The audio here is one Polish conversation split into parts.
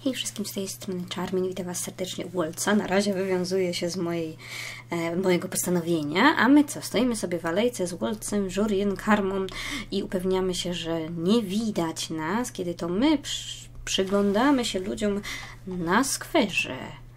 Hej wszystkim, z tej strony Charmin, witam Was serdecznie u Wolca. Na razie wywiązuję się z mojego postanowienia, a my co? Stoimy sobie w alejce z Wolcem, Jurien, Karmą i upewniamy się, że nie widać nas, kiedy to my przyglądamy się ludziom na skwerze.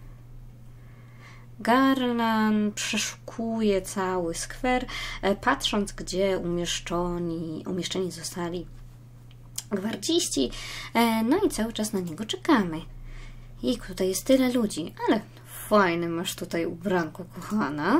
Garland przeszukuje cały skwer, patrząc, gdzie umieszczeni zostali gwardziści, no i cały czas na niego czekamy. Jejku, tutaj jest tyle ludzi, ale fajne masz tutaj ubranko, kochana.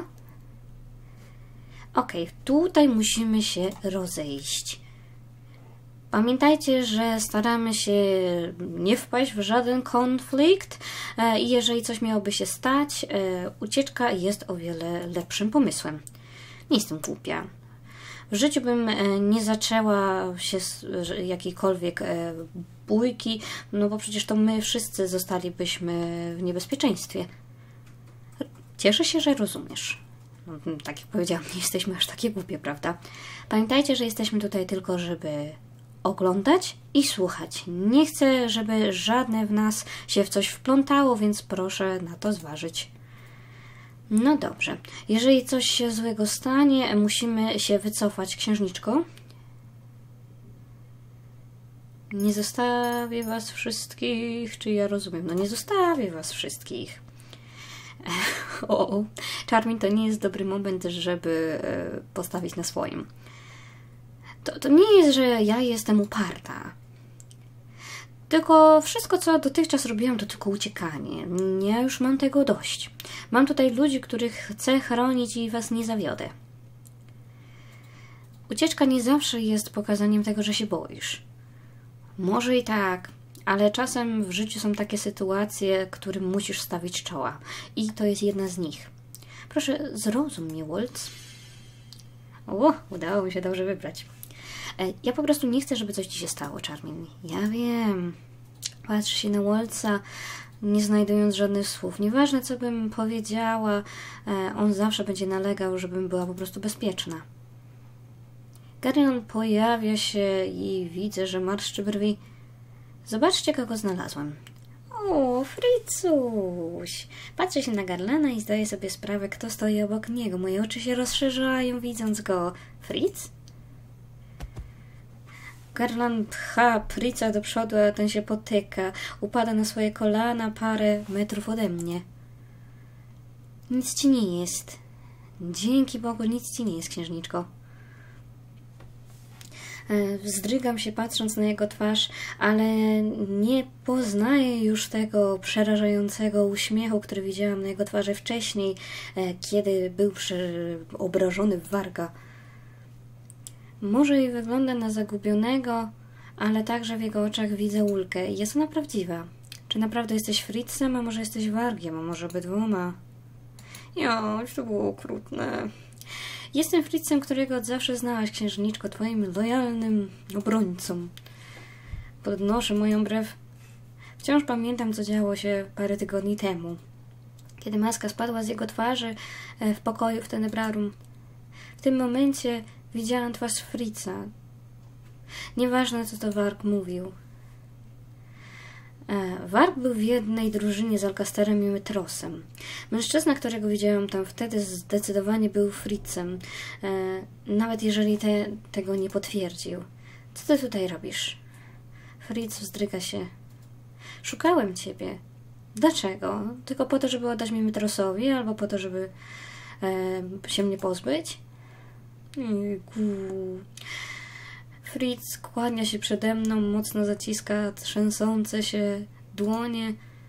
Okej, tutaj musimy się rozejść. Pamiętajcie, że staramy się nie wpaść w żaden konflikt i jeżeli coś miałoby się stać, ucieczka jest o wiele lepszym pomysłem. Nie jestem głupia. W życiu bym nie zaczęła się jakiejkolwiek bójki, no bo przecież to my wszyscy zostalibyśmy w niebezpieczeństwie. Cieszę się, że rozumiesz. No, tak jak powiedziałam, nie jesteśmy aż takie głupie, prawda? Pamiętajcie, że jesteśmy tutaj tylko, żeby oglądać i słuchać. Nie chcę, żeby żadne w nas się w coś wplątało, więc proszę na to zważyć. No dobrze. Jeżeli coś się złego stanie, musimy się wycofać, księżniczko. Nie zostawię was wszystkich. Czy ja rozumiem? No nie zostawię was wszystkich. O, Charmin, to nie jest dobry moment, żeby postawić na swoim. To nie jest, że ja jestem uparta. Tylko wszystko, co dotychczas robiłam, to tylko uciekanie. Ja już mam tego dość. Mam tutaj ludzi, których chcę chronić i was nie zawiodę. Ucieczka nie zawsze jest pokazaniem tego, że się boisz. Może i tak, ale czasem w życiu są takie sytuacje, którym musisz stawić czoła. I to jest jedna z nich. Proszę, zrozum mnie, Wolc. O, udało mi się dobrze wybrać. Ja po prostu nie chcę, żeby coś ci się stało, Charmin. Ja wiem. Patrz się na Wolca, nie znajdując żadnych słów. Nieważne, co bym powiedziała, on zawsze będzie nalegał, żebym była po prostu bezpieczna. Garion pojawia się i widzę, że marszczy brwi. Zobaczcie, kogo znalazłam. O, Fricuś! Patrzę się na Garlana i zdaję sobie sprawę, kto stoi obok niego. Moje oczy się rozszerzają, widząc go. Fritz? Garland pcha Frica do przodu, a ten się potyka. Upada na swoje kolana parę metrów ode mnie. Nic ci nie jest. Dzięki Bogu, nic ci nie jest, księżniczko. Wzdrygam się, patrząc na jego twarz, ale nie poznaję już tego przerażającego uśmiechu, który widziałam na jego twarzy wcześniej, kiedy był obrażony w warga. Może i wygląda na zagubionego, ale także w jego oczach widzę ulgę. Jest ona prawdziwa. Czy naprawdę jesteś Fritzem, a może jesteś wargiem, a może obydwoma? Joś, to było okrutne. Jestem Fritzem, którego od zawsze znałaś, księżniczko, twoim lojalnym obrońcą. Podnoszę moją brew. Wciąż pamiętam, co działo się parę tygodni temu, kiedy maska spadła z jego twarzy w pokoju w Tenebrarum. W tym momencie widziałam twarz Fritza. Nieważne, co to Warg mówił. Warg był w jednej drużynie z Alcasterem i Mytrosem. Mężczyzna, którego widziałam tam wtedy, zdecydowanie był Fritzem. Nawet jeżeli tego nie potwierdził. Co ty tutaj robisz? Fritz wzdryga się. Szukałem ciebie. Dlaczego? Tylko po to, żeby oddać mnie Mytrosowi, albo po to, żeby się mnie pozbyć? Fritz kłania się przede mną, mocno zaciska trzęsące się dłonie.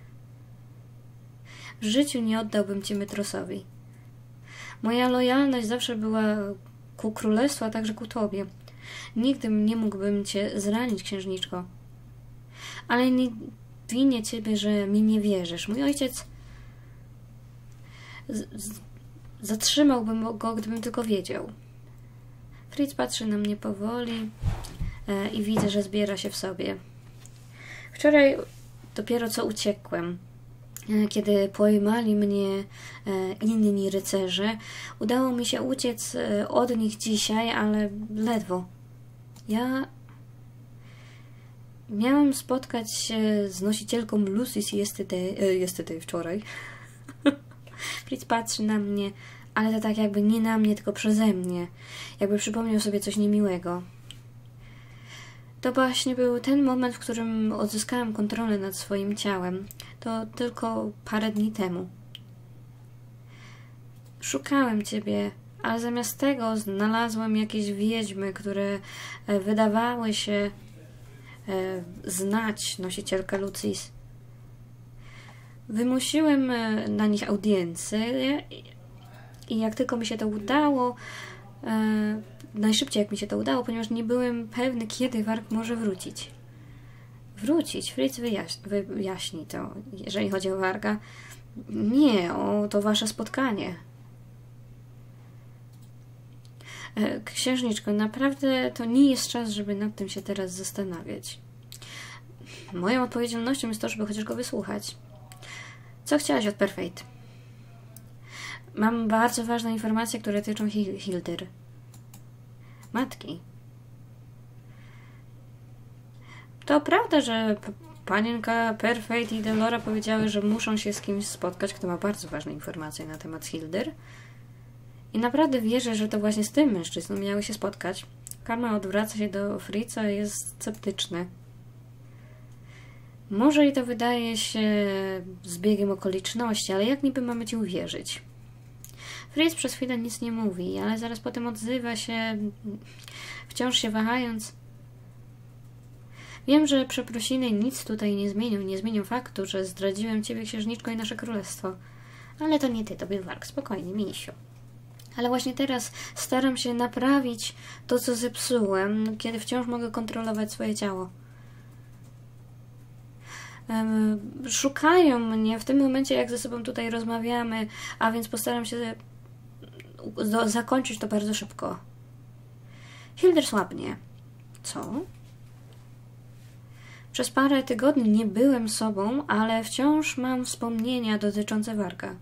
W życiu nie oddałbym cię Mytrosowi. Moja lojalność zawsze była ku królestwu, a także ku tobie. Nigdy nie mógłbym cię zranić, księżniczko. Ale nie winię ciebie, że mi nie wierzysz. Mój ojciec... Zatrzymałbym go, gdybym tylko wiedział. Fritz patrzy na mnie powoli i widzę, że zbiera się w sobie. Wczoraj dopiero co uciekłem. Kiedy pojmali mnie inni rycerze, udało mi się uciec od nich dzisiaj, ale ledwo. Miałem spotkać się z nosicielką Lucy's yesterday wczoraj. Fritz patrzy na mnie, ale to tak jakby nie na mnie, tylko przeze mnie. Jakby przypomniał sobie coś niemiłego. To właśnie był ten moment, w którym odzyskałem kontrolę nad swoim ciałem. To tylko parę dni temu. Szukałem ciebie, ale zamiast tego znalazłem jakieś wiedźmy, które wydawały się znać nosicielkę Lucy's. Wymusiłem na nich audiencję i jak tylko mi się to udało, najszybciej jak mi się to udało, ponieważ nie byłem pewny, kiedy Warg może wrócić. Wrócić? Fritz wyjaśni to, jeżeli chodzi o Warga. Nie, to wasze spotkanie. Księżniczko, naprawdę to nie jest czas, żeby nad tym się teraz zastanawiać. Moją odpowiedzialnością jest to, żeby chociaż go wysłuchać. Co chciałaś od Perfect? Mam bardzo ważne informacje, które dotyczą Hildyr. Matki. To prawda, że panienka Perfect i Delora powiedziały, że muszą się z kimś spotkać, kto ma bardzo ważne informacje na temat Hildyr. I naprawdę wierzę, że to właśnie z tym mężczyzną miały się spotkać. Kama odwraca się do Fritza i jest sceptyczny. Może i to wydaje się zbiegiem okoliczności, ale jak niby mamy ci uwierzyć? Fritz przez chwilę nic nie mówi, ale zaraz potem odzywa się, wciąż się wahając. Wiem, że przeprosiny nic tutaj nie zmienią faktu, że zdradziłem ciebie, księżniczko, i nasze królestwo. Ale to nie ty, to był Warg, spokojnie, misiu. Ale właśnie teraz staram się naprawić to, co zepsułem, kiedy wciąż mogę kontrolować swoje ciało. Szukają mnie w tym momencie, jak ze sobą tutaj rozmawiamy, a więc postaram się zakończyć to bardzo szybko. Hildyr słabnie. Co? Przez parę tygodni nie byłem sobą, ale wciąż mam wspomnienia dotyczące Warga.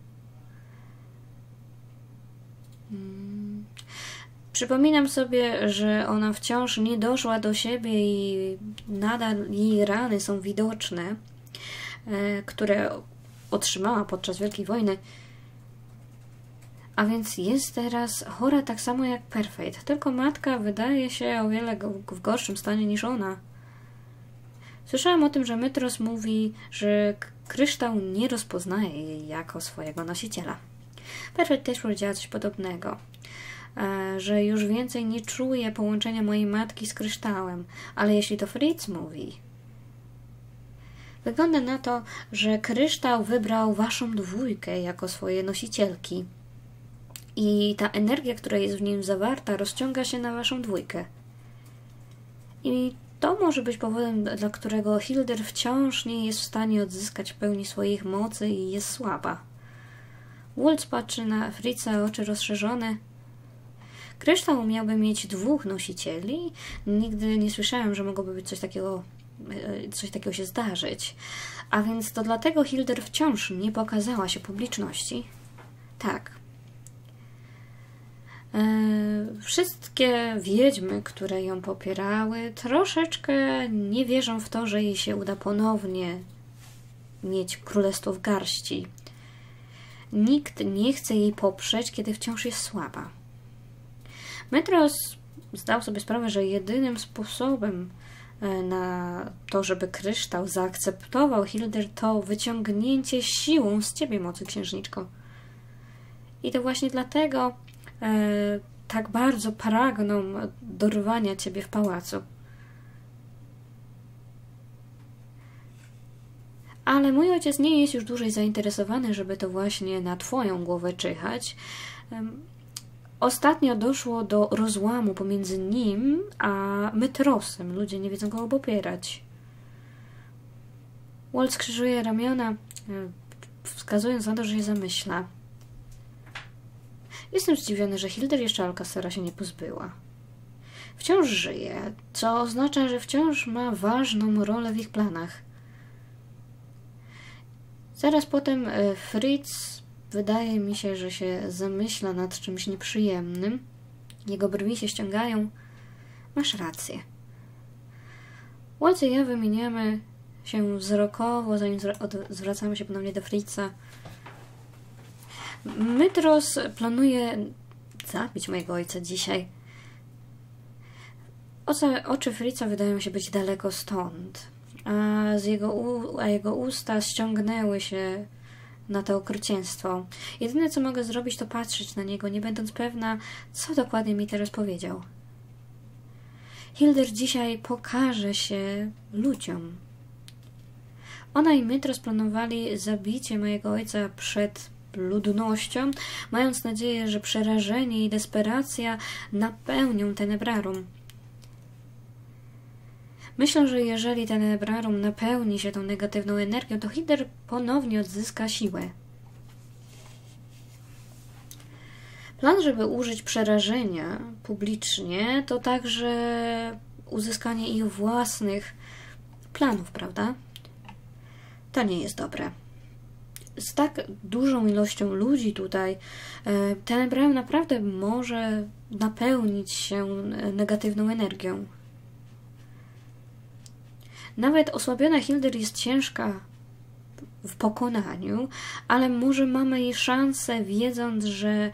Przypominam sobie, że ona wciąż nie doszła do siebie i nadal jej rany są widoczne, które otrzymała podczas Wielkiej Wojny. A więc jest teraz chora tak samo jak Perfect, tylko matka wydaje się o wiele w gorszym stanie niż ona. Słyszałam o tym, że Mytros mówi, że kryształ nie rozpoznaje jej jako swojego nosiciela. Perfect też powiedziała coś podobnego, że już więcej nie czuje połączenia mojej matki z kryształem, ale jeśli to Fritz mówi... Wygląda na to, że kryształ wybrał waszą dwójkę jako swoje nosicielki i ta energia, która jest w nim zawarta, rozciąga się na waszą dwójkę. I to może być powodem, dla którego Hildyr wciąż nie jest w stanie odzyskać w pełni swoich mocy i jest słaba. Wulz patrzy na Fritza, oczy rozszerzone. Kryształ miałby mieć dwóch nosicieli. Nigdy nie słyszałem, że mogłoby być coś takiego się zdarzyć. A więc to dlatego Hildyr wciąż nie pokazała się publiczności? Tak. Wszystkie wiedźmy, które ją popierały, troszeczkę nie wierzą w to, że jej się uda ponownie mieć królestwo w garści. Nikt nie chce jej poprzeć, kiedy wciąż jest słaba. Mytros zdał sobie sprawę, że jedynym sposobem na to, żeby kryształ zaakceptował Hildyr, to wyciągnięcie siłą z ciebie mocy, księżniczko. I to właśnie dlatego tak bardzo pragną dorwania ciebie w pałacu. Ale mój ojciec nie jest już dłużej zainteresowany, żeby to właśnie na twoją głowę czyhać. Ostatnio doszło do rozłamu pomiędzy nim a Mytrosem. Ludzie nie wiedzą, kogo popierać. Walt skrzyżuje ramiona, wskazując na to, że się zamyśla. Jestem zdziwiony, że Hildyr jeszcze Alcastara się nie pozbyła. Wciąż żyje, co oznacza, że wciąż ma ważną rolę w ich planach. Zaraz potem Fritz wydaje mi się, że się zamyśla nad czymś nieprzyjemnym. Jego brwi się ściągają. Masz rację. Waltz i ja wymieniamy się wzrokowo, zanim zwracamy się ponownie do Fritza. Mydros planuje zabić mojego ojca dzisiaj. Oczy Fritza wydają się być daleko stąd, a jego usta ściągnęły się na to okrucieństwo. Jedyne, co mogę zrobić, to patrzeć na niego, nie będąc pewna, co dokładnie mi teraz powiedział. Hildyr dzisiaj pokaże się ludziom. Ona i Mydros planowali zabicie mojego ojca przed ludnością, mając nadzieję, że przerażenie i desperacja napełnią Tenebrarum. Myślę, że jeżeli Tenebrarum napełni się tą negatywną energią, to Hildyr ponownie odzyska siłę. Plan, żeby użyć przerażenia publicznie, to także uzyskanie ich własnych planów, prawda? To nie jest dobre. Z tak dużą ilością ludzi tutaj Tenebrarum naprawdę może napełnić się negatywną energią. Nawet osłabiona Hildyr jest ciężka w pokonaniu, ale może mamy jej szansę, wiedząc, że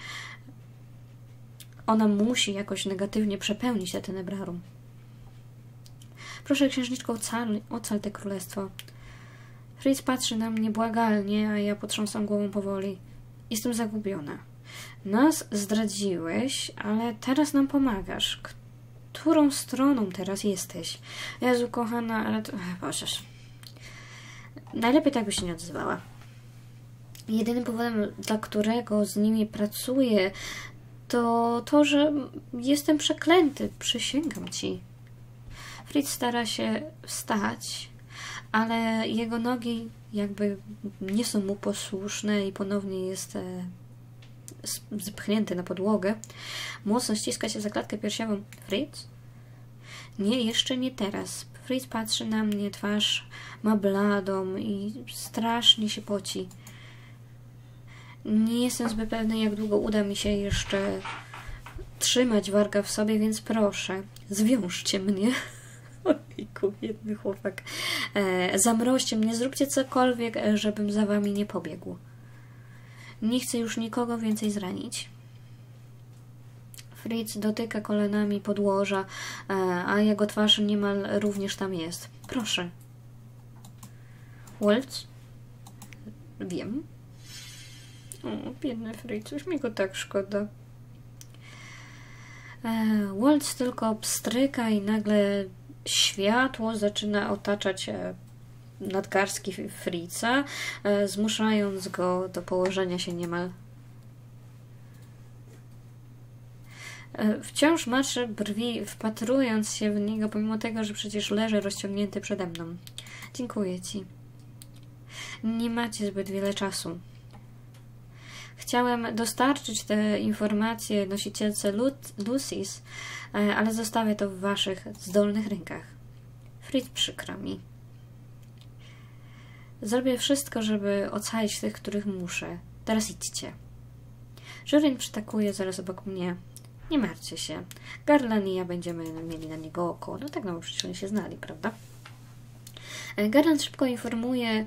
ona musi jakoś negatywnie przepełnić te Tenebrarum. Proszę, księżniczko, ocal te królestwo. Fritz patrzy na mnie błagalnie, a ja potrząsam głową powoli. Jestem zagubiona. Nas zdradziłeś, ale teraz nam pomagasz. Którą stroną teraz jesteś? Jezu, kochana, ale to... Boże. Najlepiej tak byś się nie odzywała. Jedynym powodem, dla którego z nimi pracuję, to to, że jestem przeklęty. Przysięgam ci. Fritz stara się wstać, ale jego nogi jakby nie są mu posłuszne i ponownie jest zepchnięty na podłogę. Mocno ściska się za klatkę piersiową. Fritz? Nie, jeszcze nie teraz. Fritz patrzy na mnie, twarz ma bladą i strasznie się poci. Nie jestem zbyt pewna, jak długo uda mi się jeszcze trzymać warga w sobie, więc proszę, zwiążcie mnie. Ojku, biedny chłopak. Zamroźcie mnie, zróbcie cokolwiek, żebym za wami nie pobiegł. Nie chcę już nikogo więcej zranić. Fritz dotyka kolanami podłoża, a jego twarz niemal również tam jest. Proszę. Waltz? Wiem. O, biedny Fritz, już mi go tak szkoda. Waltz tylko pstryka i nagle światło zaczyna otaczać nadgarstki Fritza, zmuszając go do położenia się niemal. Wciąż maczę brwi, wpatrując się w niego, pomimo tego, że przecież leży rozciągnięty przede mną. Dziękuję ci. Nie macie zbyt wiele czasu. Chciałem dostarczyć te informacje nosicielce Lucis, ale zostawię to w waszych zdolnych rękach. Fritz, przykro mi. Zrobię wszystko, żeby ocalić tych, których muszę. Teraz idźcie. Żurin przytakuje zaraz obok mnie. Nie martwcie się. Garland i ja będziemy mieli na niego oko. No tak, no bo przecież oni się znali, prawda? Garland szybko informuje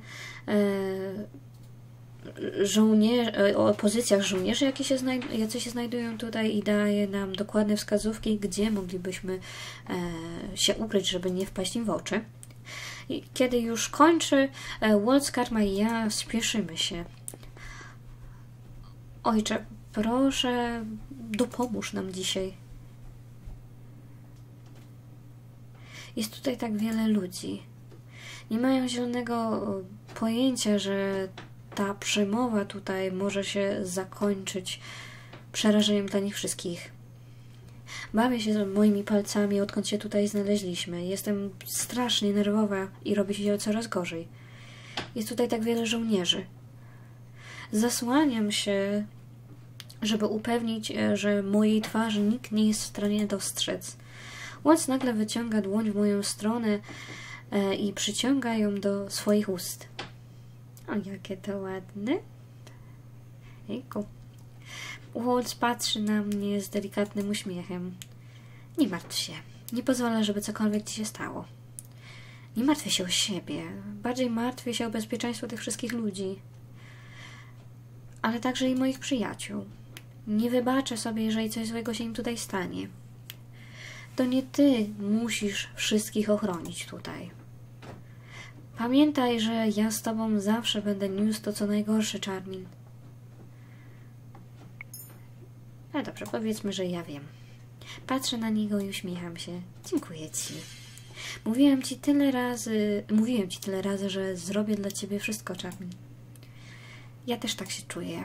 o pozycjach żołnierzy, jacy się znajdują tutaj i daje nam dokładne wskazówki, gdzie moglibyśmy się ukryć, żeby nie wpaść im w oczy. I kiedy już kończy, Waltz, Karma i ja spieszymy się. Ojcze, proszę, dopomóż nam dzisiaj. Jest tutaj tak wiele ludzi. Nie mają zielonego pojęcia, że ta przemowa tutaj może się zakończyć przerażeniem dla nich wszystkich. Bawię się moimi palcami, odkąd się tutaj znaleźliśmy. Jestem strasznie nerwowa i robi się coraz gorzej. Jest tutaj tak wiele żołnierzy. Zasłaniam się, żeby upewnić, że mojej twarzy nikt nie jest w stanie dostrzec. Waltz nagle wyciąga dłoń w moją stronę i przyciąga ją do swoich ust. O, jakie to ładne. Jejku. Waltz patrzy na mnie z delikatnym uśmiechem. Nie martw się. Nie pozwolę, żeby cokolwiek ci się stało. Nie martwię się o siebie. Bardziej martwię się o bezpieczeństwo tych wszystkich ludzi. Ale także i moich przyjaciół. Nie wybaczę sobie, jeżeli coś złego się im tutaj stanie. To nie ty musisz wszystkich ochronić tutaj. Pamiętaj, że ja z tobą zawsze będę niósł to, co najgorsze, Charmin. No dobrze, powiedzmy, że ja wiem. Patrzę na niego i uśmiecham się. Dziękuję ci. Mówiłem ci tyle razy, że zrobię dla ciebie wszystko, Charmin. Ja też tak się czuję.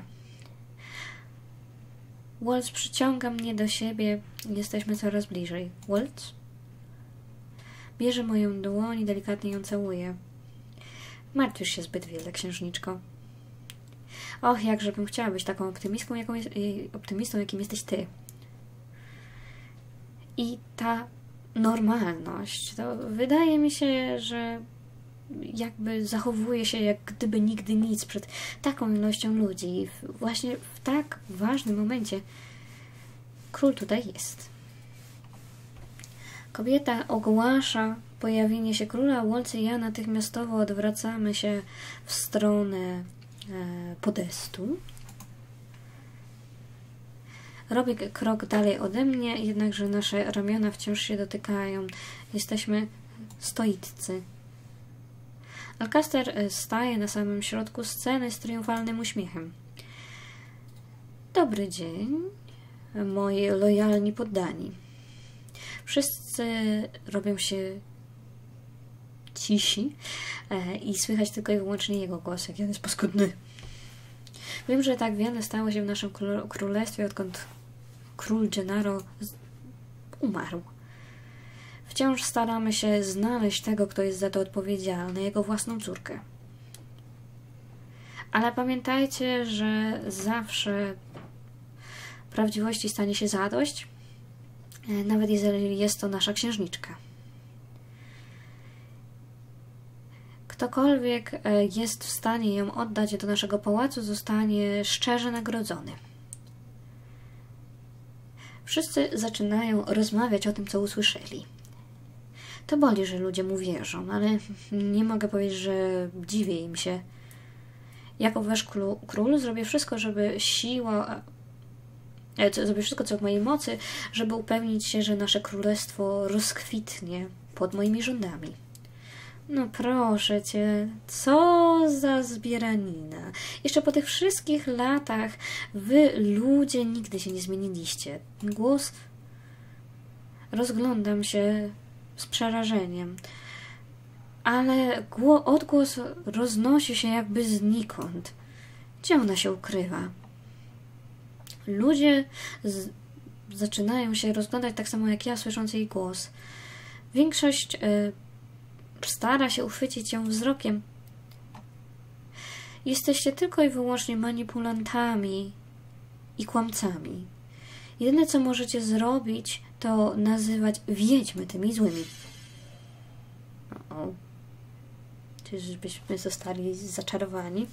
Waltz przyciąga mnie do siebie. Jesteśmy coraz bliżej. Waltz? Bierze moją dłoń i delikatnie ją całuje. Martwisz się zbyt wiele, księżniczko. Och, jakże bym chciała być taką optymistą, jakim jesteś ty. I ta normalność, to wydaje mi się, że jakby zachowuje się jak gdyby nigdy nic przed taką ilością ludzi. Właśnie w tak ważnym momencie król tutaj jest. Kobieta ogłasza pojawienie się króla. Waltz i ja natychmiastowo odwracamy się w stronę podestu. Robi krok dalej ode mnie, jednakże nasze ramiona wciąż się dotykają. Jesteśmy stoiccy. Alcaster staje na samym środku sceny z triumfalnym uśmiechem. Dobry dzień, moi lojalni poddani. Wszyscy robią się cisi i słychać tylko i wyłącznie jego głos, jak on jest paskudny. Wiem, że tak wiele stało się w naszym królestwie, odkąd król Gennaro umarł. Wciąż staramy się znaleźć tego, kto jest za to odpowiedzialny, jego własną córkę. Ale pamiętajcie, że zawsze prawdziwości stanie się zadość, nawet jeżeli jest to nasza księżniczka. Ktokolwiek jest w stanie ją oddać do naszego pałacu, zostanie szczerze nagrodzony. Wszyscy zaczynają rozmawiać o tym, co usłyszeli. To boli, że ludzie mu wierzą, ale nie mogę powiedzieć, że dziwię im się. Jako wasz król zrobię wszystko, zrobię wszystko, co w mojej mocy, żeby upewnić się, że nasze królestwo rozkwitnie pod moimi rządami. No proszę cię, co za zbieranina. Jeszcze po tych wszystkich latach wy, ludzie, nigdy się nie zmieniliście. Głos... Rozglądam się z przerażeniem, ale odgłos roznosi się jakby znikąd. Gdzie ona się ukrywa? Ludzie zaczynają się rozglądać tak samo jak ja, słysząc jej głos. Większość stara się uchwycić ją wzrokiem. Jesteście tylko i wyłącznie manipulantami i kłamcami. Jedyne, co możecie zrobić, to nazywać wiedźmy tymi złymi. Czyżbyśmy zostali zaczarowani?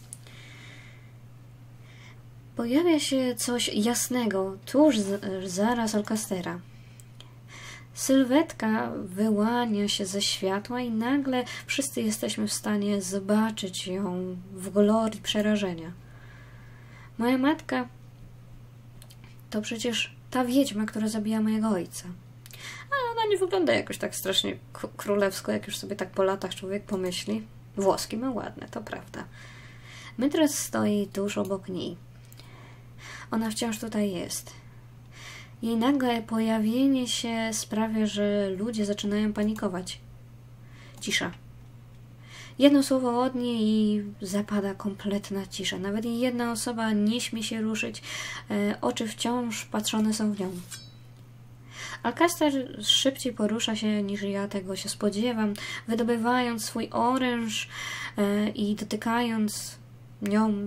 Pojawia się coś jasnego tuż zaraz Alcastera. Sylwetka wyłania się ze światła i nagle wszyscy jesteśmy w stanie zobaczyć ją w glorii przerażenia. Moja matka to przecież ta wiedźma, która zabija mojego ojca. A ona nie wygląda jakoś tak strasznie królewsko, jak już sobie tak po latach człowiek pomyśli. Włoski ma ładne, to prawda. Mytres stoi tuż obok niej. Ona wciąż tutaj jest. Jej nagłe pojawienie się sprawia, że ludzie zaczynają panikować. Cisza. Jedno słowo od niej i zapada kompletna cisza. Nawet jedna osoba nie śmie się ruszyć. Oczy wciąż patrzone są w nią. Alcaster szybciej porusza się niż ja tego się spodziewam, wydobywając swój oręż i dotykając nią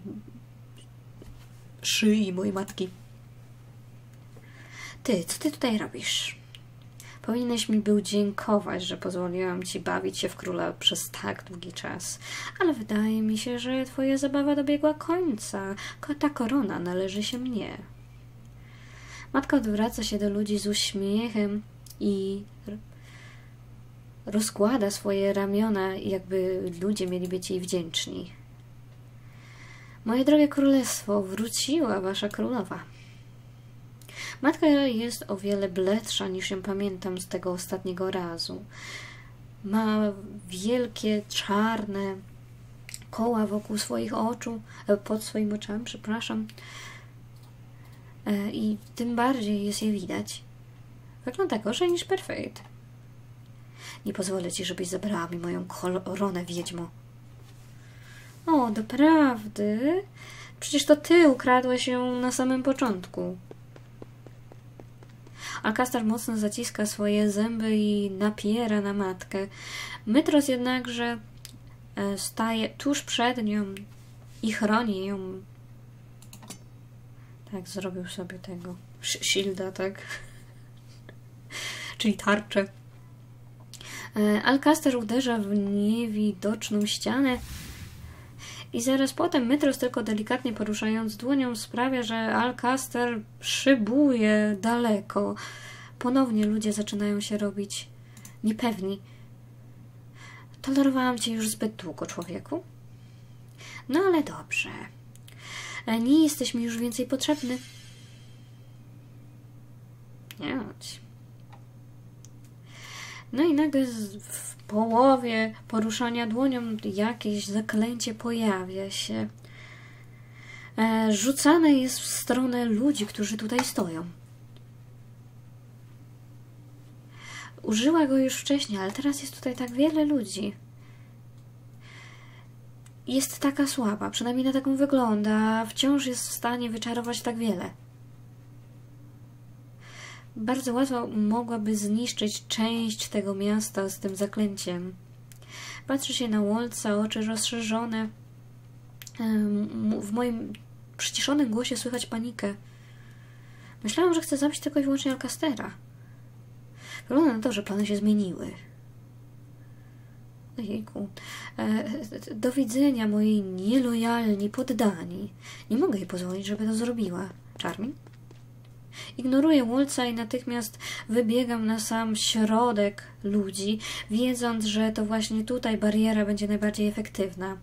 szyi mojej matki. Ty, co ty tutaj robisz? Powinieneś mi był dziękować, że pozwoliłam ci bawić się w króla przez tak długi czas. Ale wydaje mi się, że twoja zabawa dobiegła końca. Ta korona należy się mnie. Matka odwraca się do ludzi z uśmiechem i rozkłada swoje ramiona, jakby ludzie mieli być jej wdzięczni. Moje drogie królestwo, wróciła wasza królowa. Matka jest o wiele bledsza, niż ją pamiętam z tego ostatniego razu. Ma wielkie, czarne koła wokół swoich oczu, pod swoimi oczami, przepraszam. I tym bardziej jest je widać. Wygląda gorzej niż Perfect. Nie pozwolę ci, żebyś zabrała mi moją koronę, wiedźmo. O, doprawdy? Przecież to ty ukradłeś ją na samym początku. Alcastar mocno zaciska swoje zęby i napiera na matkę. Mytros jednakże staje tuż przed nią i chroni ją. Tak, zrobił sobie tego shielda, tak? Czyli tarczę. Alcastar uderza w niewidoczną ścianę i zaraz potem Mytros, tylko delikatnie poruszając dłonią, sprawia, że Alcastar szybuje daleko. Ponownie ludzie zaczynają się robić niepewni. Tolerowałam cię już zbyt długo, człowieku. No ale dobrze. Nie jesteś mi już więcej potrzebny. Nie chodź. No i nagle w połowie poruszania dłonią jakieś zaklęcie pojawia się. Rzucane jest w stronę ludzi, którzy tutaj stoją. Użyła go już wcześniej, ale teraz jest tutaj tak wiele ludzi. Jest taka słaba, przynajmniej na taką wygląda, a wciąż jest w stanie wyczarować tak wiele. Bardzo łatwo mogłaby zniszczyć część tego miasta z tym zaklęciem. Patrzy się na Waltza, oczy rozszerzone. W moim przyciszonym głosie słychać panikę. Myślałam, że chce zabić tylko i wyłącznie Alcastera. Wygląda na to, że plany się zmieniły. Ojejku. Do widzenia, moi nielojalni poddani. Nie mogę jej pozwolić, żeby to zrobiła. Charmin? Ignoruję Waltza i natychmiast wybiegam na sam środek ludzi, wiedząc, że to właśnie tutaj bariera będzie najbardziej efektywna.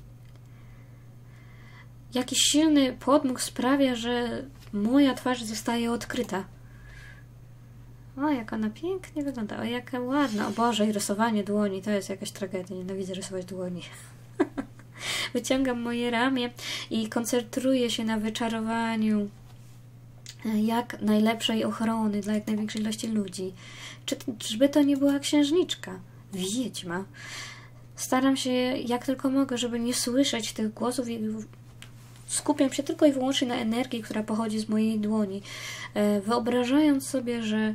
Jakiś silny podmuch sprawia, że moja twarz zostaje odkryta. O, jak ona pięknie wygląda. O, jaka ładna. O Boże, i rysowanie dłoni. To jest jakaś tragedia. Nienawidzę rysować dłoni. Wyciągam moje ramię i koncentruję się na wyczarowaniu jak najlepszej ochrony dla jak największej ilości ludzi. Czyżby to nie była księżniczka? Wiedźma. Staram się jak tylko mogę, żeby nie słyszeć tych głosów i skupiam się tylko i wyłącznie na energii, która pochodzi z mojej dłoni. Wyobrażając sobie, że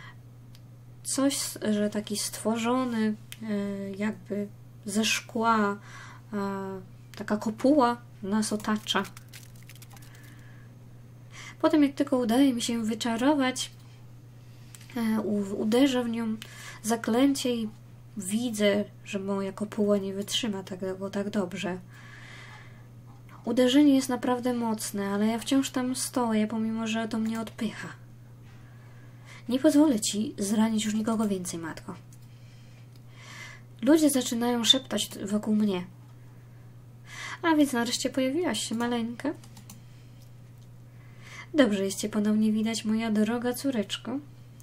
że taki stworzony jakby ze szkła taka kopuła nas otacza. Potem jak tylko udaje mi się wyczarować, uderzę w nią zaklęcie i widzę, że moja kopuła nie wytrzyma tego tak dobrze. Uderzenie jest naprawdę mocne, ale ja wciąż tam stoję, pomimo że to mnie odpycha. Nie pozwolę ci zranić już nikogo więcej, matko. Ludzie zaczynają szeptać wokół mnie. A więc nareszcie pojawiłaś się, maleńka. Dobrze jest cię ponownie widać, moja droga córeczko.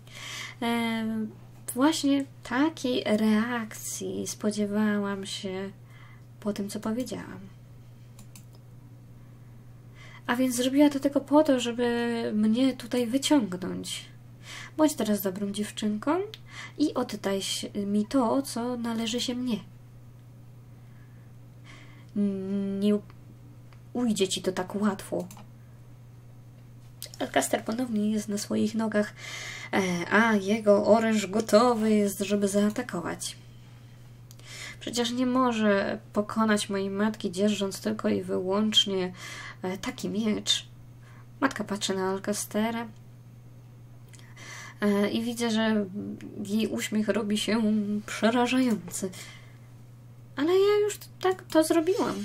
Właśnie takiej reakcji spodziewałam się po tym, co powiedziałam. A więc zrobiła to tylko po to, żeby mnie tutaj wyciągnąć. Bądź teraz dobrą dziewczynką i oddaj mi to, co należy się mnie. Nie ujdzie ci to tak łatwo. Alcastar ponownie jest na swoich nogach, a jego oręż gotowy jest, żeby zaatakować. Przecież nie może pokonać mojej matki, dzierżąc tylko i wyłącznie taki miecz. Matka patrzy na Alcastera i widzę, że jej uśmiech robi się przerażający. Ale ja już tak to zrobiłam.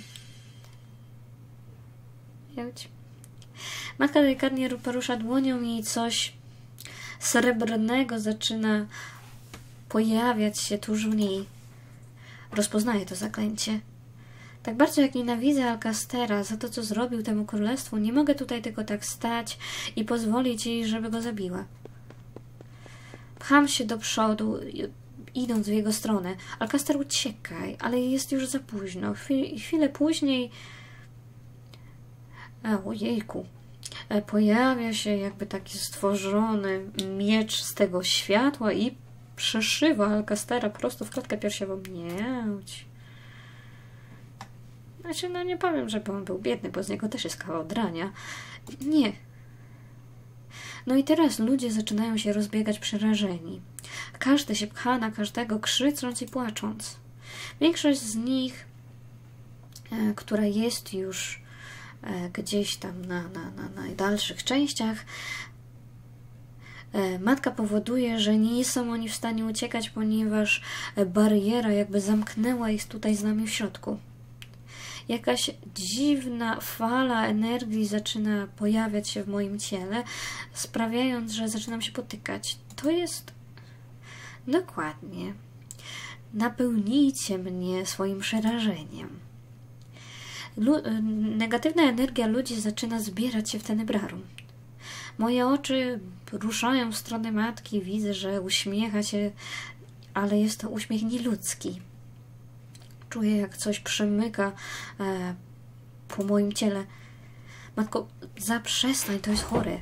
Jedź. Matka delikatnie porusza dłonią i coś srebrnego zaczyna pojawiać się tuż w niej. Rozpoznaję to zaklęcie. Tak bardzo jak nienawidzę Alcastera za to, co zrobił temu królestwu, nie mogę tutaj tylko tak stać i pozwolić jej, żeby go zabiła. Pcham się do przodu, idąc w jego stronę. Alcaster, uciekaj, ale jest już za późno. Chwilę później... Ojejku. Pojawia się jakby taki stworzony miecz z tego światła i przeszywa Alcastera prosto w klatkę piersiową. Mieć. Znaczy, no nie powiem, żeby on był biedny, bo z niego też jest kawał drania. Nie. No i teraz ludzie zaczynają się rozbiegać przerażeni. Każdy się pcha na każdego, krzycząc i płacząc. Większość z nich, która jest już gdzieś tam na najdalszych częściach, matka powoduje, że nie są oni w stanie uciekać, ponieważ bariera jakby zamknęła ich tutaj z nami w środku. Jakaś dziwna fala energii zaczyna pojawiać się w moim ciele, sprawiając, że zaczynam się potykać. To jest... Dokładnie. Napełnijcie mnie swoim przerażeniem. Negatywna energia ludzi zaczyna zbierać się w tenebrarum. Moje oczy ruszają w stronę matki, widzę, że uśmiecha się, ale jest to uśmiech nieludzki. Czuję, jak coś przemyka po moim ciele. Matko, zaprzestań, to jest chore.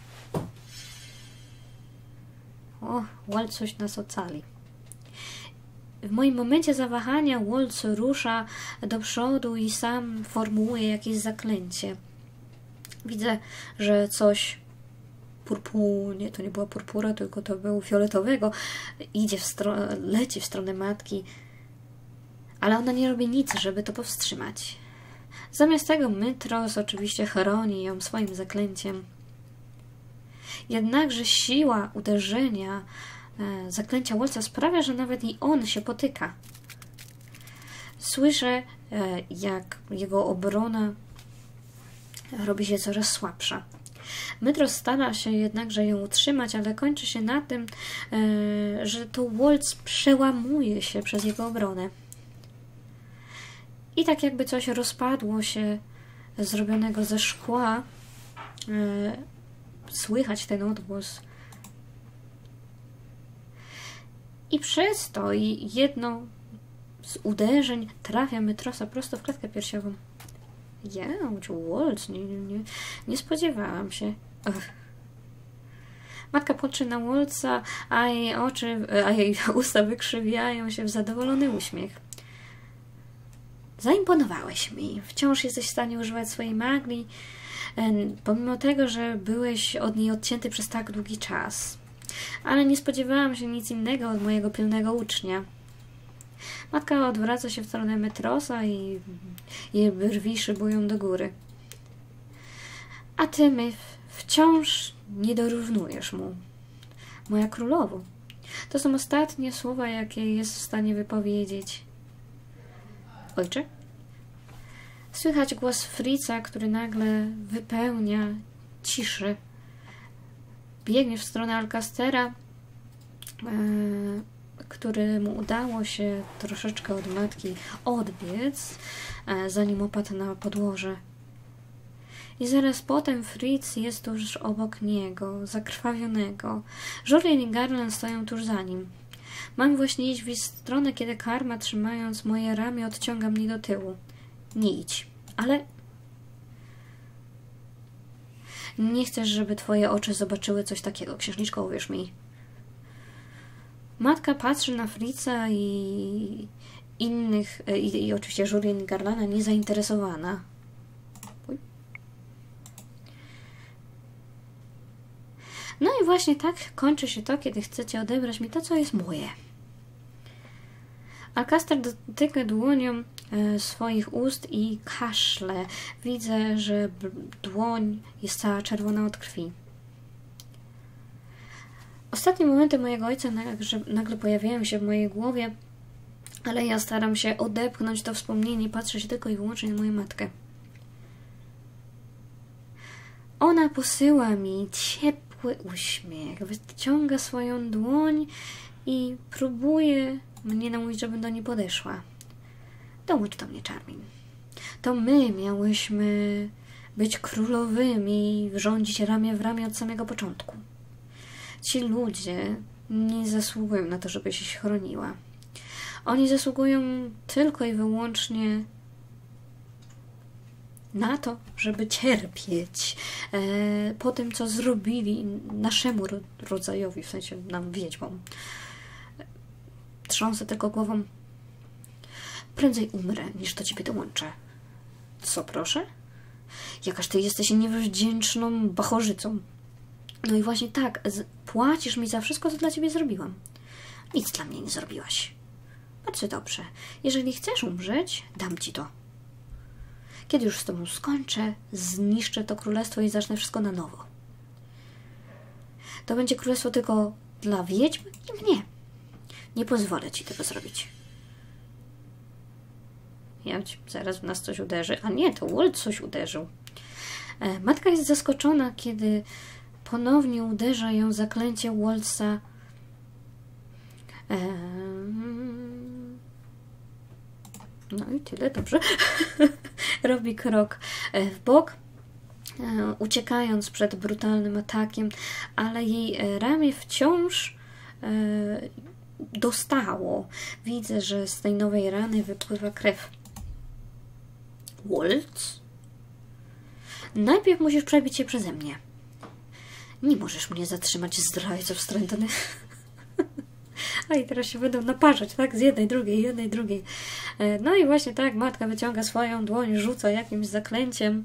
O, Walt coś nas ocali. W moim momencie zawahania Walt rusza do przodu i sam formułuje jakieś zaklęcie. Widzę, że coś nie, to nie była purpura, tylko to był fioletowego. Leci w stronę matki, ale ona nie robi nic, żeby to powstrzymać. Zamiast tego Mytros oczywiście chroni ją swoim zaklęciem. Jednakże siła uderzenia zaklęcia Waltza sprawia, że nawet i on się potyka. Słyszę, jak jego obrona robi się coraz słabsza. Mytros stara się jednakże ją utrzymać, ale kończy się na tym, że to Waltz przełamuje się przez jego obronę. I tak jakby coś rozpadło się zrobionego ze szkła, słychać ten odgłos. I przez to jedno z uderzeń trafia Mytrosa prosto w klatkę piersiową. Jałcz, Waltz, nie spodziewałam się. Matka patrzy na Waltza, a jej usta wykrzywiają się w zadowolony uśmiech. Zaimponowałeś mi. Wciąż jesteś w stanie używać swojej magii, pomimo tego, że byłeś od niej odcięty przez tak długi czas. Ale nie spodziewałam się nic innego od mojego pilnego ucznia. Matka odwraca się w stronę Mytrosa i jej brwi szybują do góry. A ty wciąż nie dorównujesz mu. Moja królowo. To są ostatnie słowa, jakie jest w stanie wypowiedzieć. Ojcze? Słychać głos Fritza, który nagle wypełnia ciszy. Biegnie w stronę Alcastera, któremu udało się troszeczkę od matki odbiec, zanim opadł na podłoże. I zaraz potem Fritz jest tuż obok niego, zakrwawionego. Julien i Garland stoją tuż za nim. Mam właśnie iść w stronę, kiedy Karma, trzymając moje ramię, odciąga mnie do tyłu. Nie idź, ale... Nie chcesz, żeby twoje oczy zobaczyły coś takiego, księżniczko, uwierz mi. Matka patrzy na Fritza i innych, i oczywiście Julien i Garlanda, niezainteresowana. No i właśnie tak kończy się to, kiedy chcecie odebrać mi to, co jest moje. Alcaster dotyka dłonią swoich ust i kaszle. Widzę, że dłoń jest cała czerwona od krwi. Ostatnie momenty mojego ojca nagle pojawiają się w mojej głowie, ale ja staram się odepchnąć to wspomnienie i patrzę się tylko i wyłącznie na moją matkę. Ona posyła mi ciepły uśmiech, wyciąga swoją dłoń i próbuje mnie namówić, żebym do niej podeszła. Dołącz do mnie, Charmin. To my miałyśmy być królowymi i rządzić ramię w ramię od samego początku. Ci ludzie nie zasługują na to, żebyś się chroniła. Oni zasługują tylko i wyłącznie na to, żeby cierpieć po tym, co zrobili naszemu rodzajowi, w sensie nam wiedźmom. Trząsę tylko głową. Prędzej umrę, niż do ciebie dołączę. Co, proszę? Jakaż ty jesteś niewdzięczną bachorzycą. No i właśnie tak, płacisz mi za wszystko, co dla ciebie zrobiłam. Nic dla mnie nie zrobiłaś. Bardzo dobrze. Jeżeli chcesz umrzeć, dam ci to. Kiedy już z tobą skończę, zniszczę to królestwo i zacznę wszystko na nowo. To będzie królestwo tylko dla wiedźm i mnie. Nie pozwolę ci tego zrobić. Zaraz w nas coś uderzy. A nie, to Walt coś uderzył. Matka jest zaskoczona, kiedy ponownie uderza ją zaklęcie Waltza. No i tyle, dobrze. Robi krok w bok, uciekając przed brutalnym atakiem, ale jej ramię wciąż dostało. Widzę, że z tej nowej rany wypływa krew. Waltz? Najpierw musisz przebić się przeze mnie. Nie możesz mnie zatrzymać, zdrajco wstrętny. A i teraz się będą naparzać, tak? Z jednej, drugiej. No i właśnie tak, matka wyciąga swoją dłoń, rzuca jakimś zaklęciem,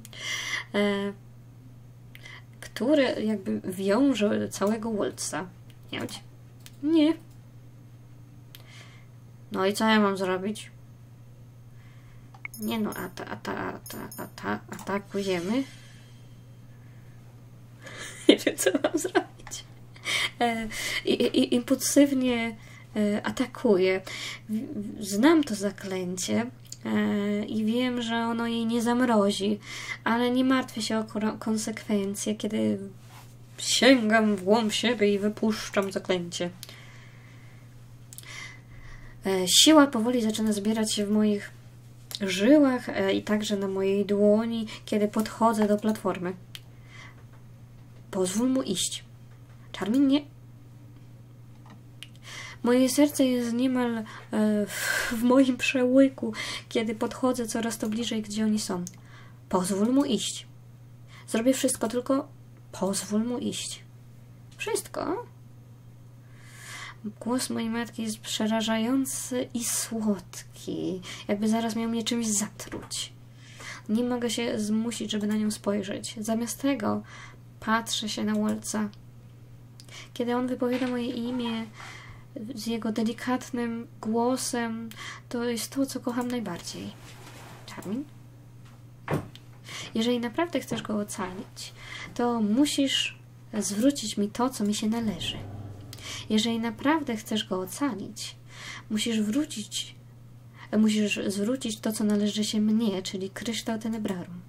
które jakby wiąże całego Waltza. Nie. No i co ja mam zrobić? Nie no, atakujemy. Nie wiem, co mam zrobić. Impulsywnie atakuje. Znam to zaklęcie i wiem, że ono jej nie zamrozi, ale nie martwię się o konsekwencje, kiedy sięgam w głąb siebie i wypuszczam zaklęcie. Siła powoli zaczyna zbierać się w moich żyłach i także na mojej dłoni, kiedy podchodzę do platformy. Pozwól mu iść. Charmin, nie. Moje serce jest niemal w moim przełyku, kiedy podchodzę coraz to bliżej, gdzie oni są. Pozwól mu iść. Zrobię wszystko, tylko pozwól mu iść. Wszystko? Głos mojej matki jest przerażający i słodki. Jakby zaraz miał mnie czymś zatruć. Nie mogę się zmusić, żeby na nią spojrzeć. Zamiast tego patrzę się na Waltza. Kiedy on wypowiada moje imię z jego delikatnym głosem, to jest to, co kocham najbardziej. Charmin? Jeżeli naprawdę chcesz go ocalić, to musisz zwrócić mi to, co mi się należy. Jeżeli naprawdę chcesz go ocalić, musisz zwrócić to, co należy się mnie, czyli kryształ Tenebrarum.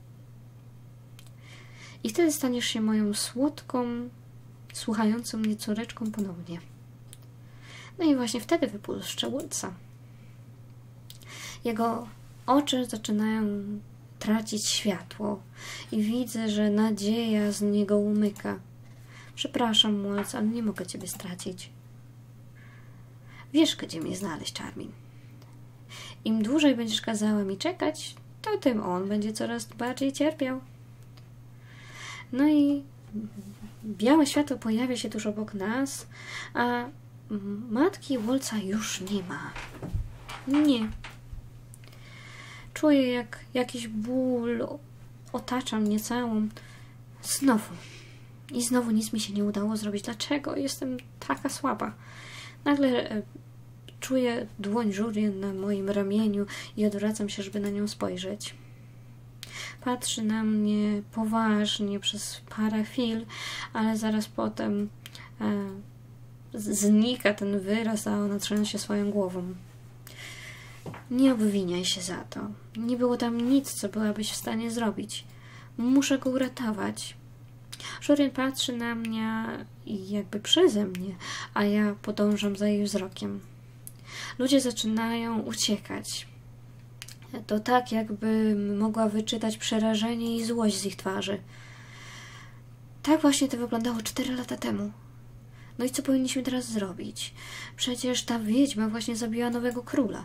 I wtedy staniesz się moją słodką, słuchającą mnie córeczką ponownie. No i właśnie wtedy wypuszczę Waltza. Jego oczy zaczynają tracić światło i widzę, że nadzieja z niego umyka. Przepraszam, Waltz, ale nie mogę ciebie stracić. Wiesz, gdzie mnie znaleźć, Charmin. Im dłużej będziesz kazała mi czekać, to tym on będzie coraz bardziej cierpiał. No i białe światło pojawia się tuż obok nas, a matki Waltza już nie ma. Nie. Czuję, jak jakiś ból otacza mnie całą. Znowu. I znowu nic mi się nie udało zrobić. Dlaczego? Jestem taka słaba. Nagle czuję dłoń Julien na moim ramieniu i odwracam się, żeby na nią spojrzeć. Patrzy na mnie poważnie przez parę chwil, ale zaraz potem znika ten wyraz, a ona trzęsie swoją głową. Nie obwiniaj się za to. Nie było tam nic, co byłabyś w stanie zrobić. Muszę go uratować. Żurien patrzy na mnie i jakby przeze mnie, a ja podążam za jej wzrokiem. Ludzie zaczynają uciekać. To tak, jakbym mogła wyczytać przerażenie i złość z ich twarzy. Tak właśnie to wyglądało 4 lata temu. No i co powinniśmy teraz zrobić? Przecież ta wiedźma właśnie zabiła nowego króla.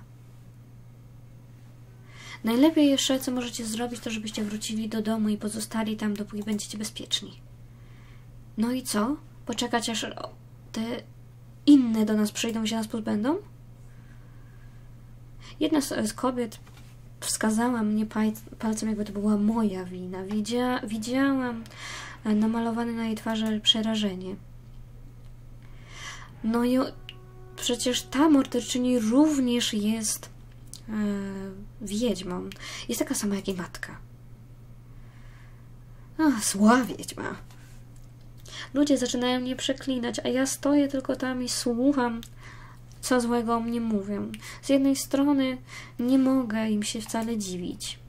Najlepiej jeszcze, co możecie zrobić, to żebyście wrócili do domu i pozostali tam, dopóki będziecie bezpieczni. No i co? Poczekać, aż te inne do nas przyjdą i się nas pozbędą? Jedna z kobiet wskazała mnie palcem, jakby to była moja wina. Widziałam namalowane na jej twarzy przerażenie. No i przecież ta morderczyni również jest wiedźmą. Jest taka sama jak jej matka. Zła wiedźma. Ludzie zaczynają mnie przeklinać, a ja stoję tylko tam i słucham, co złego o mnie mówią. Z jednej strony nie mogę im się wcale dziwić.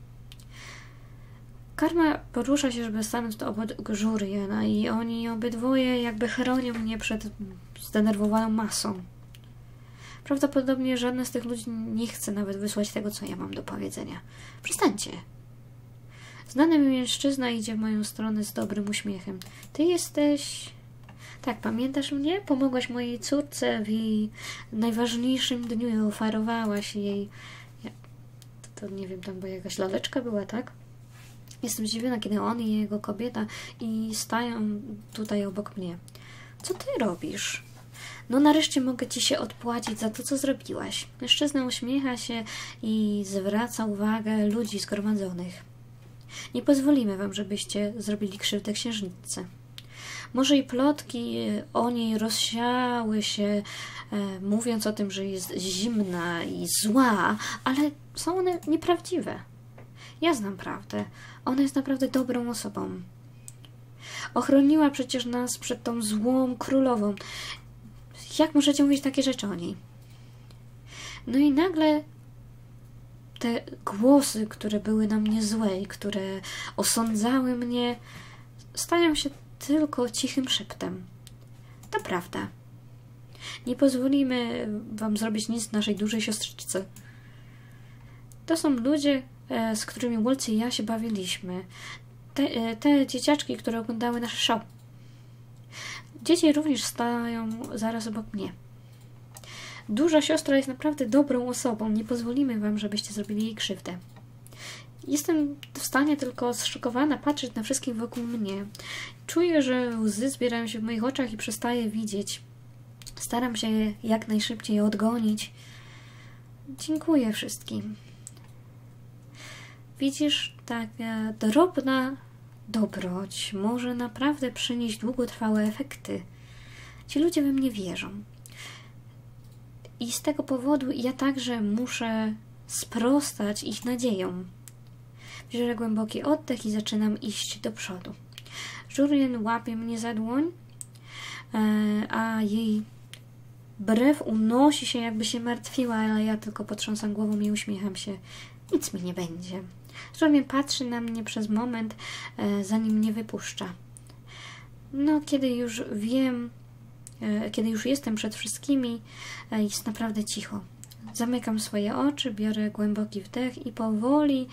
Karma porusza się, żeby stanąć obok Żuriena i oni obydwoje jakby chronią mnie przed zdenerwowaną masą. Prawdopodobnie żadne z tych ludzi nie chce nawet wysłać tego, co ja mam do powiedzenia. Przestańcie. Znany mi mężczyzna idzie w moją stronę z dobrym uśmiechem. Ty jesteś... Tak, pamiętasz mnie? Pomogłaś mojej córce w jej najważniejszym dniu i oferowałaś jej... To nie wiem, tam była jakaś laleczka była, tak? Jestem zdziwiona, kiedy on i jego kobieta i stają tutaj obok mnie. Co ty robisz? No nareszcie mogę ci się odpłacić za to, co zrobiłaś. Mężczyzna uśmiecha się i zwraca uwagę ludzi zgromadzonych. Nie pozwolimy wam, żebyście zrobili krzywdę księżniczce. Może i plotki o niej rozsiały się, mówiąc o tym, że jest zimna i zła, ale są one nieprawdziwe. Ja znam prawdę. Ona jest naprawdę dobrą osobą. Ochroniła przecież nas przed tą złą królową. Jak możecie mówić takie rzeczy o niej? No i nagle te głosy, które były na mnie złe i które osądzały mnie, stają się tylko cichym szeptem. To prawda. Nie pozwolimy wam zrobić nic naszej dużej siostrzyczce. To są ludzie, z którymi Wolcy i ja się bawiliśmy. Te dzieciaczki, które oglądały nasze show. Dzieci również stają zaraz obok mnie. Duża siostra jest naprawdę dobrą osobą. Nie pozwolimy wam, żebyście zrobili jej krzywdę. Jestem w stanie tylko zszokowana patrzeć na wszystkich wokół mnie. Czuję, że łzy zbierają się w moich oczach i przestaję widzieć. Staram się je jak najszybciej odgonić. Dziękuję wszystkim. Widzisz, taka drobna dobroć może naprawdę przynieść długotrwałe efekty. Ci ludzie we mnie wierzą. I z tego powodu ja także muszę sprostać ich nadziejom. Biorę głęboki oddech i zaczynam iść do przodu. Żurien łapie mnie za dłoń, a jej brew unosi się, jakby się martwiła, ale ja tylko potrząsam głową i uśmiecham się. Nic mi nie będzie. Żurien patrzy na mnie przez moment, zanim mnie wypuszcza. No, kiedy już wiem, kiedy już jestem przed wszystkimi, jest naprawdę cicho. Zamykam swoje oczy, biorę głęboki wdech i powoli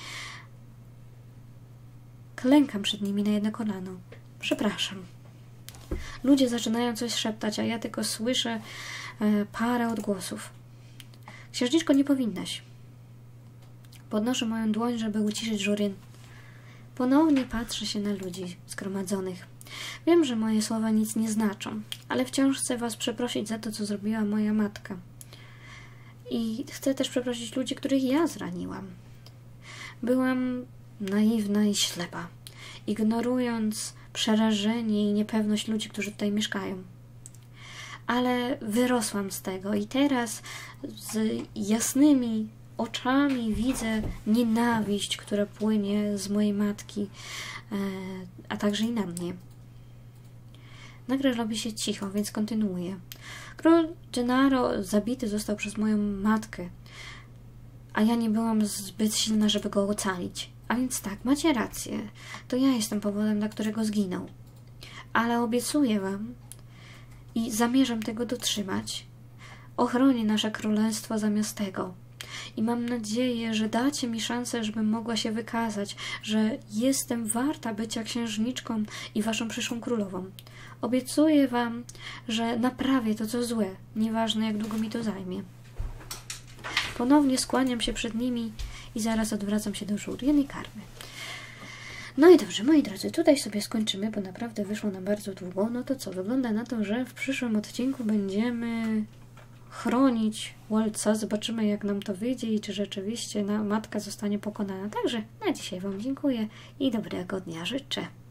klękam przed nimi na jedno kolano. Przepraszam. Ludzie zaczynają coś szeptać, a ja tylko słyszę parę odgłosów. Księżniczko, nie powinnaś. Podnoszę moją dłoń, żeby uciszyć Żurien. Ponownie patrzę się na ludzi zgromadzonych. Wiem, że moje słowa nic nie znaczą, ale wciąż chcę was przeprosić za to, co zrobiła moja matka. I chcę też przeprosić ludzi, których ja zraniłam. Byłam naiwna i ślepa, ignorując przerażenie i niepewność ludzi, którzy tutaj mieszkają. Ale wyrosłam z tego i teraz z jasnymi oczami widzę nienawiść, która płynie z mojej matki, a także i na mnie. Nagle robi się cicho, więc kontynuuję. Król Gennaro zabity został przez moją matkę, a ja nie byłam zbyt silna, żeby go ocalić. A więc tak, macie rację. To ja jestem powodem, dla którego zginął. ale obiecuję Wam i zamierzam tego dotrzymać. Ochronię nasze królestwo zamiast tego. I mam nadzieję, że dacie mi szansę, żebym mogła się wykazać, że jestem warta bycia księżniczką i Waszą przyszłą królową. Obiecuję Wam, że naprawię to, co złe, nieważne jak długo mi to zajmie. Ponownie skłaniam się przed nimi i zaraz odwracam się do Jurien i Karmy. No i dobrze, moi drodzy, tutaj sobie skończymy, bo naprawdę wyszło nam bardzo długo. No to co, wygląda na to, że w przyszłym odcinku będziemy chronić Waltza. Zobaczymy, jak nam to wyjdzie i czy rzeczywiście matka zostanie pokonana. Także na dzisiaj Wam dziękuję i dobrego dnia życzę.